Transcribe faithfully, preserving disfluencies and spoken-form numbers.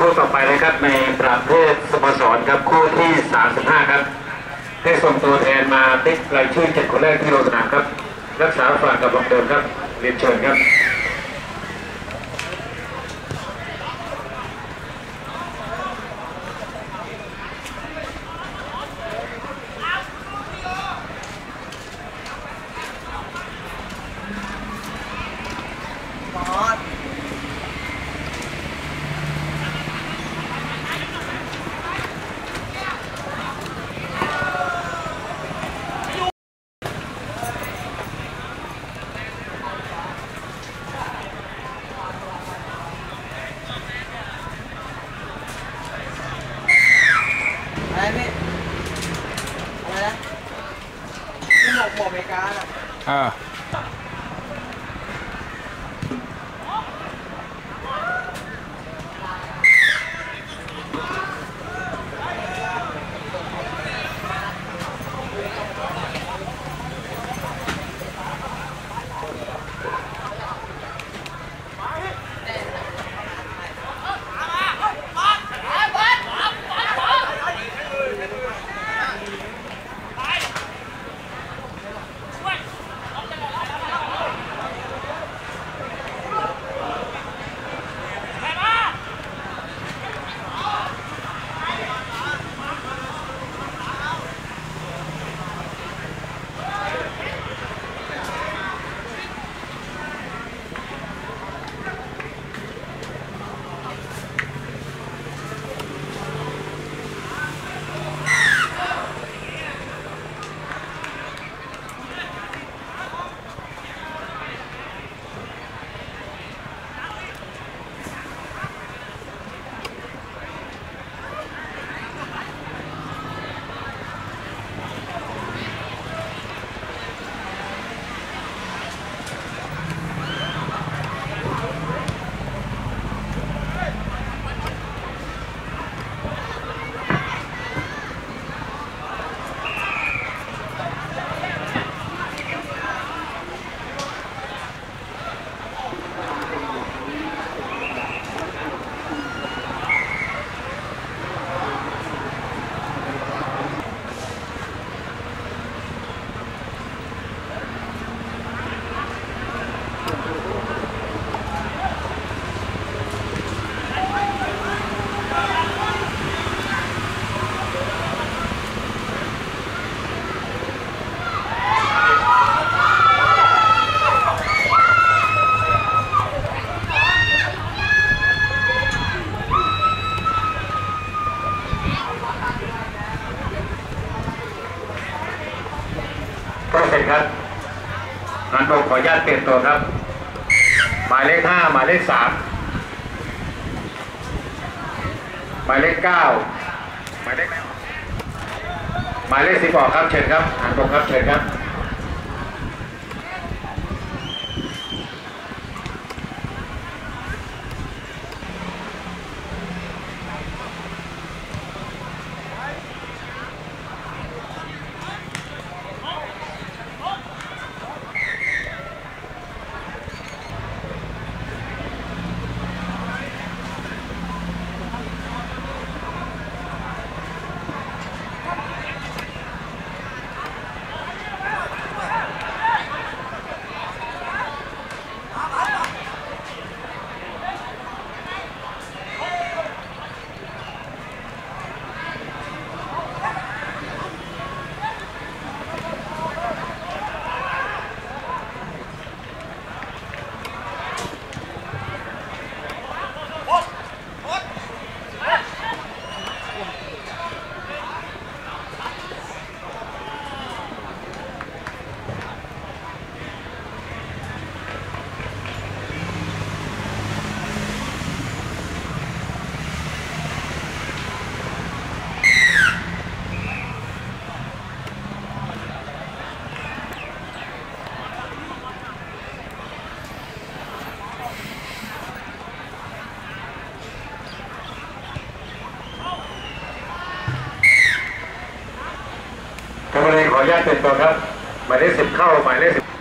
คู่ต่อไปนะครับในประเภทสโมสรครับคู่ที่สามสิบห้าครับได้ส่งตัวแทนมาติดรายชื่อเจ็ดคนแรกที่ลงสนามครับรักษาฝ่ายกับลงเดิมครับเรียนเชิญครับอะไรพี่อะไรนะที่หมกหมกอเมริกาอ่ะอ่าครับนันโดขออนุญาตเปลี่ยนตัวครับหมายเลขห้าหมายเลขสามหมายเลขเก้าหมายเลขหมายเลขสิบออกครับเชิญครับนันโดครับเชิญครับขออนุญาตเปลี่ยนตัวครับหมายเลขสิบเข้าหมายเลขสิบ